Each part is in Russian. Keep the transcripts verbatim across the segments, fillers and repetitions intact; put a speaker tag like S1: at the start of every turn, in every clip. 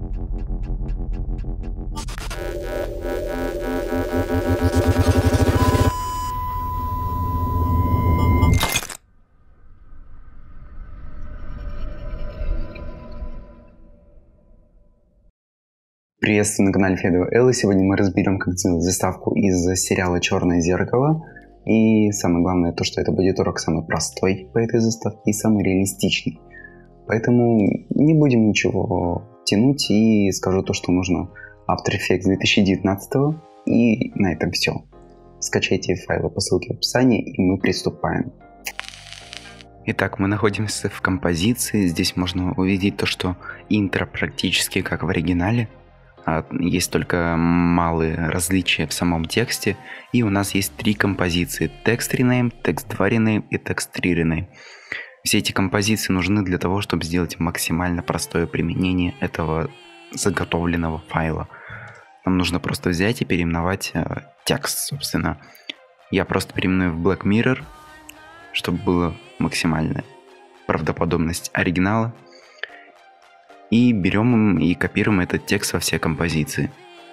S1: Приветствую на канале Федова Эл, и сегодня мы разберем, как сделать заставку из сериала «Черное зеркало». И самое главное то, что это будет урок самый простой по этой заставке и самый реалистичный. Поэтому не будем ничего тянуть и скажу то, что нужно After Effects две тысячи девятнадцатого. И на этом все. Скачайте файлы по ссылке в описании, и мы приступаем. Итак, мы находимся в композиции. Здесь можно увидеть то, что интро практически как в оригинале. Есть только малые различия в самом тексте. И у нас есть три композиции: Text Rename, Text два Rename и Text три Rename. Все эти композиции нужны для того, чтобы сделать максимально простое применение этого заготовленного файла. Нам нужно просто взять и переименовать э, текст, собственно. Я просто переименую в Black Mirror, чтобы была максимальная правдоподобность оригинала. И берем и копируем этот текст во все композиции.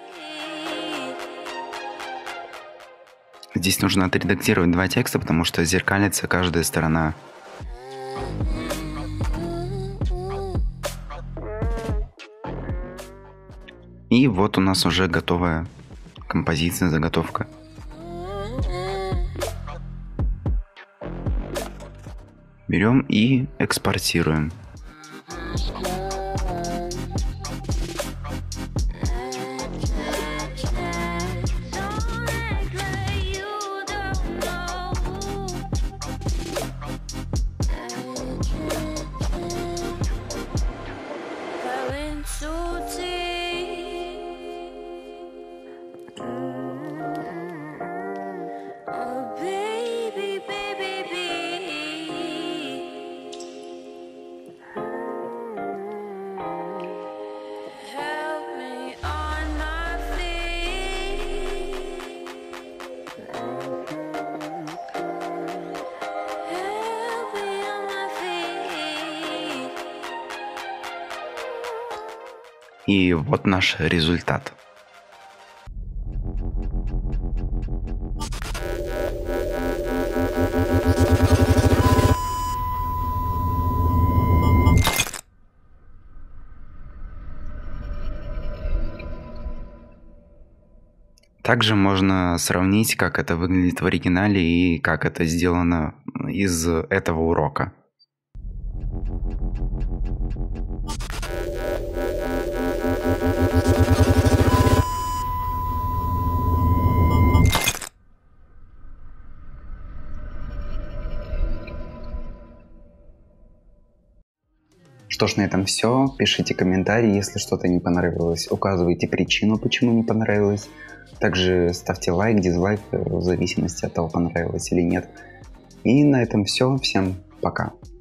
S1: Здесь нужно отредактировать два текста, потому что зеркалится каждая сторона. И вот у нас уже готовая композиция, заготовка. Берем и экспортируем. И вот наш результат. Также можно сравнить, как это выглядит в оригинале и как это сделано из этого урока. Что ж, на этом все. Пишите комментарии, если что-то не понравилось. Указывайте причину, почему не понравилось. Также ставьте лайк, дизлайк, в зависимости от того, понравилось или нет. И на этом все. Всем пока.